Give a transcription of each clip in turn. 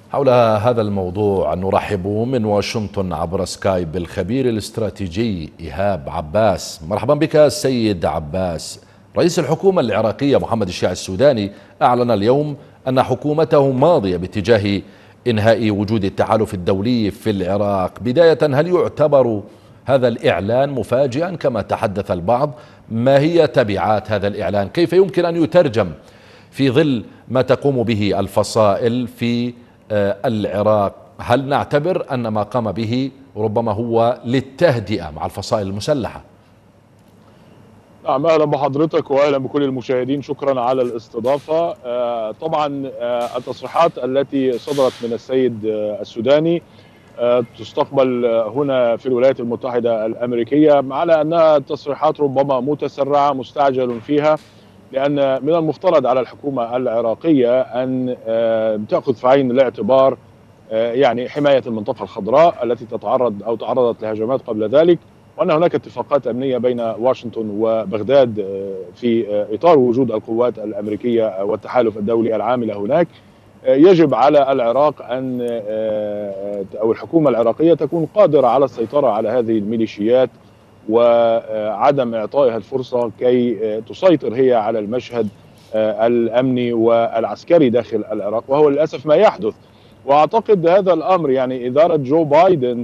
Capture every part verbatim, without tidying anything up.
حول هذا الموضوع نرحب من واشنطن عبر سكايب بالخبير الاستراتيجي إيهاب عباس. مرحبا بك السيد عباس. رئيس الحكومة العراقية محمد الشيع السوداني أعلن اليوم أن حكومته ماضية باتجاه إنهاء وجود التحالف الدولي في العراق. بداية، هل يعتبر هذا الإعلان مفاجئا كما تحدث البعض؟ ما هي تبعات هذا الإعلان؟ كيف يمكن أن يترجم في ظل ما تقوم به الفصائل في العراق؟ هل نعتبر أن ما قام به ربما هو للتهدئة مع الفصائل المسلحة؟ نعم، أهلا بحضرتك وأهلا بكل المشاهدين. شكرا على الاستضافة. آه طبعا آه التصريحات التي صدرت من السيد آه السوداني آه تستقبل هنا في الولايات المتحدة الأمريكية على أنها تصريحات ربما متسرعة مستعجل فيها، لأن من المفترض على الحكومة العراقية أن آه تأخذ في عين الاعتبار آه يعني حماية المنطقة الخضراء التي تتعرض أو تعرضت لهجمات قبل ذلك، وأن هناك اتفاقات أمنية بين واشنطن وبغداد في إطار وجود القوات الأمريكية والتحالف الدولي العاملة هناك. يجب على العراق أن أو الحكومة العراقية تكون قادرة على السيطرة على هذه الميليشيات وعدم إعطائها الفرصة كي تسيطر هي على المشهد الأمني والعسكري داخل العراق، وهو للأسف ما يحدث. وأعتقد هذا الأمر يعني إدارة جو بايدن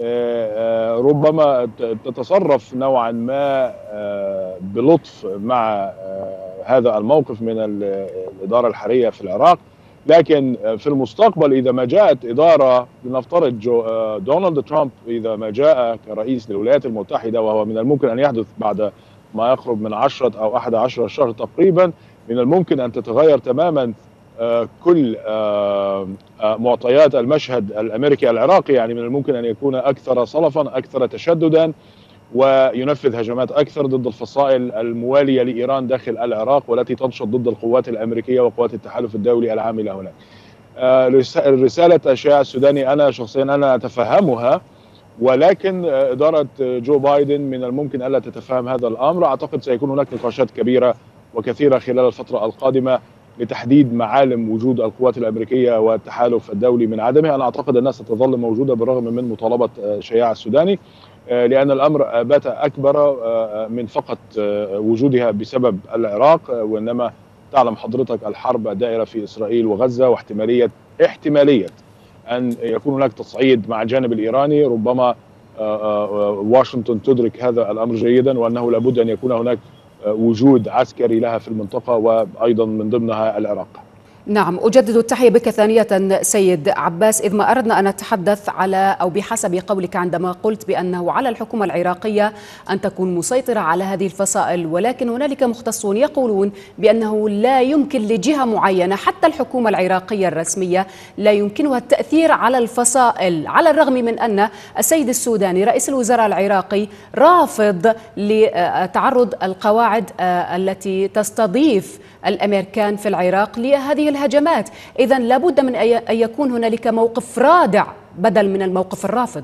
ربما تتصرف نوعا ما بلطف مع هذا الموقف من الإدارة الحالية في العراق، لكن في المستقبل إذا ما جاءت إدارة، لنفترض دونالد ترامب إذا ما جاء كرئيس للولايات المتحدة، وهو من الممكن أن يحدث بعد ما يقرب من عشرة أو أحد عشر شهر تقريبا، من الممكن أن تتغير تماما كل معطيات المشهد الأمريكي العراقي. يعني من الممكن أن يكون أكثر صلفا، أكثر تشددا، وينفذ هجمات أكثر ضد الفصائل الموالية لإيران داخل العراق والتي تنشط ضد القوات الأمريكية وقوات التحالف الدولي العاملة هناك. رسالة الشيع السوداني أنا شخصيا أنا أتفهمها، ولكن إدارة جو بايدن من الممكن ألا تتفهم هذا الأمر. أعتقد سيكون هناك نقاشات كبيرة وكثيرة خلال الفترة القادمة لتحديد معالم وجود القوات الأمريكية والتحالف الدولي من عدمه. أنا أعتقد أنها ستظل موجودة بالرغم من مطالبة الشيع السوداني، لأن الأمر بات أكبر من فقط وجودها بسبب العراق، وإنما تعلم حضرتك الحرب الدائرة في إسرائيل وغزة، واحتمالية احتمالية أن يكون هناك تصعيد مع الجانب الإيراني. ربما واشنطن تدرك هذا الأمر جيدا، وأنه لابد أن يكون هناك وجود عسكري لها في المنطقة وأيضا من ضمنها العراق. نعم، أجدد التحية بك ثانية سيد عباس. إذ ما أردنا أن نتحدث على أو بحسب قولك عندما قلت بأنه على الحكومة العراقية أن تكون مسيطرة على هذه الفصائل، ولكن هنالك مختصون يقولون بأنه لا يمكن لجهة معينة، حتى الحكومة العراقية الرسمية لا يمكنها التأثير على الفصائل، على الرغم من أن السيد السوداني رئيس الوزراء العراقي رافض لتعرض القواعد التي تستضيف الأمريكان في العراق لهذه الهجمات. إذن لابد من أن يكون هنالك موقف رادع بدل من الموقف الرافض.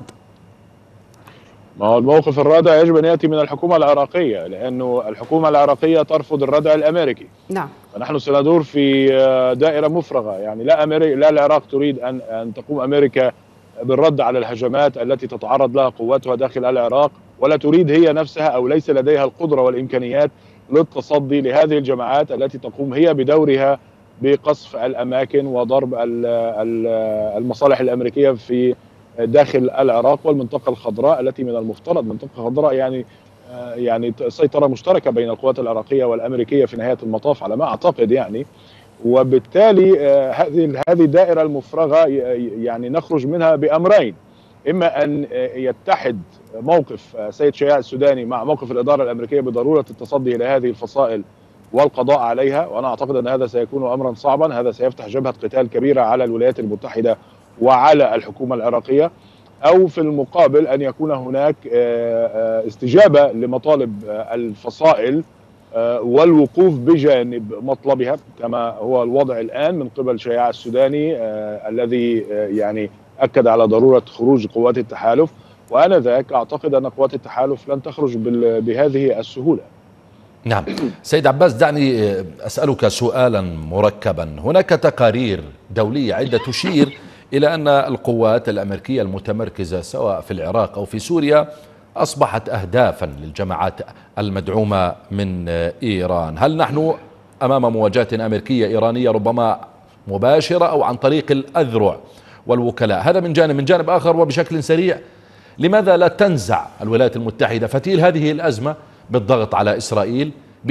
ما هو الموقف الرادع يجب أن يأتي من الحكومة العراقية، لأنه الحكومة العراقية ترفض الردع الأمريكي. نعم. فنحن سندور في دائرة مفرغة. يعني لا أمريكا لا العراق تريد أن أن تقوم أمريكا بالرد على الهجمات التي تتعرض لها قواتها داخل العراق، ولا تريد هي نفسها أو ليس لديها القدرة والإمكانيات للتصدي لهذه الجماعات التي تقوم هي بدورها بقصف الأماكن وضرب المصالح الأمريكية في داخل العراق والمنطقة الخضراء، التي من المفترض منطقة خضراء يعني يعني سيطرة مشتركة بين القوات العراقية والأمريكية في نهاية المطاف على ما أعتقد يعني. وبالتالي هذه هذه الدائرة المفرغة يعني نخرج منها بأمرين: إما أن يتحد موقف سيد شيع السوداني مع موقف الإدارة الأمريكية بضرورة التصدي إلى هذه الفصائل والقضاء عليها، وأنا أعتقد أن هذا سيكون أمرا صعبا. هذا سيفتح جبهة قتال كبيرة على الولايات المتحدة وعلى الحكومة العراقية، أو في المقابل أن يكون هناك استجابة لمطالب الفصائل والوقوف بجانب مطلبها كما هو الوضع الآن من قبل شيع السوداني الذي يعني أكد على ضرورة خروج قوات التحالف. وأنا ذاك أعتقد أن قوات التحالف لن تخرج بهذه السهولة. نعم سيد عباس، دعني أسألك سؤالا مركبا. هناك تقارير دولية عدة تشير إلى أن القوات الأمريكية المتمركزة سواء في العراق أو في سوريا أصبحت أهدافا للجماعات المدعومة من إيران. هل نحن أمام مواجهة أمريكية إيرانية ربما مباشرة أو عن طريق الأذرع والوكلاء؟ هذا من جانب. من جانب آخر وبشكل سريع، لماذا لا تنزع الولايات المتحدة فتيل هذه الأزمة بالضغط على إسرائيل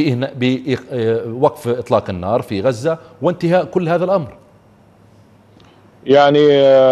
بوقف إطلاق النار في غزة وانتهاء كل هذا الأمر؟ يعني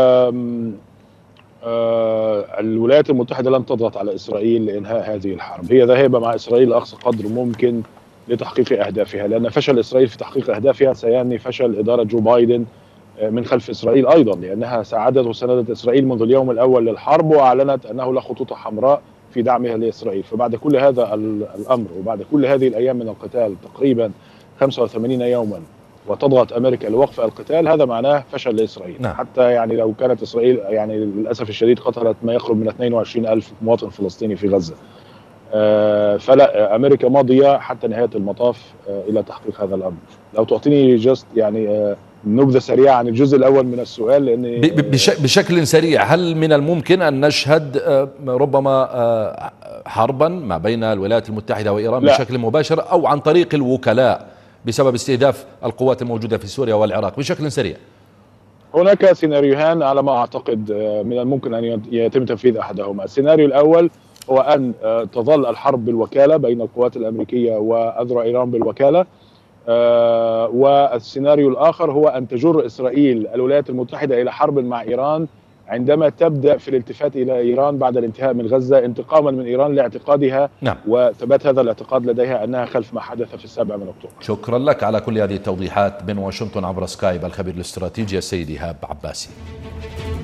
الولايات المتحدة لن تضغط على إسرائيل لإنهاء هذه الحرب، هي ذاهبة مع إسرائيل لأقصى قدر ممكن لتحقيق أهدافها، لأن فشل إسرائيل في تحقيق أهدافها سيعني فشل إدارة جو بايدن من خلف إسرائيل أيضا، لأنها ساعدت وساندت إسرائيل منذ اليوم الأول للحرب، وأعلنت أنه لا خطوط حمراء في دعمها لإسرائيل. فبعد كل هذا الأمر وبعد كل هذه الأيام من القتال تقريبا خمسة وثمانين يوما وتضغط أمريكا لوقف القتال، هذا معناه فشل لإسرائيل. نعم. حتى يعني لو كانت إسرائيل يعني للأسف الشديد قتلت ما يقرب من اثنين وعشرين ألف مواطن فلسطيني في غزة، آه فلا أمريكا ماضية حتى نهاية المطاف آه إلى تحقيق هذا الأمر. لو تعطيني جست يعني آه نبذة سريعة عن الجزء الأول من السؤال، لأن بشكل سريع، هل من الممكن أن نشهد آه ربما آه حربا ما بين الولايات المتحدة وإيران لا. بشكل مباشر أو عن طريق الوكلاء بسبب استهداف القوات الموجودة في سوريا والعراق؟ بشكل سريع. هناك سيناريوهان على ما أعتقد من الممكن أن يتم تنفيذ أحدهما. السيناريو الأول هو أن تظل الحرب بالوكالة بين القوات الأمريكية وأذرع إيران بالوكالة، والسيناريو الآخر هو أن تجر إسرائيل الولايات المتحدة إلى حرب مع إيران عندما تبدأ في الالتفات إلى إيران بعد الانتهاء من غزة، انتقاما من إيران لاعتقادها نعم. وثبات هذا الاعتقاد لديها أنها خلف ما حدث في السابع من أكتوبر. شكرا لك على كل هذه التوضيحات من واشنطن عبر سكايب الخبير الاستراتيجي السيد إيهاب عباسي.